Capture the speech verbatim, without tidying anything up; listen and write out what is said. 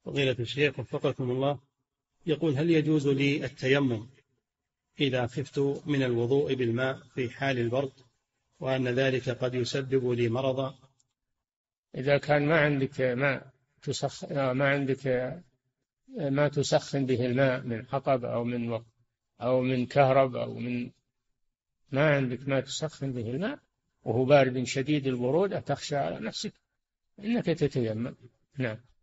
فضيلة الشيخ وفقكم الله، يقول: هل يجوز لي التيمم إذا خفت من الوضوء بالماء في حال البرد، وأن ذلك قد يسبب لي مرضا؟ إذا كان ما عندك ماء تسخ... ما عندك ما تسخن به الماء من حطب أو من وق... أو من كهرب أو من ما عندك ما تسخن به الماء وهو بارد شديد البرودة، تخشى على نفسك إنك تتيمم. نعم.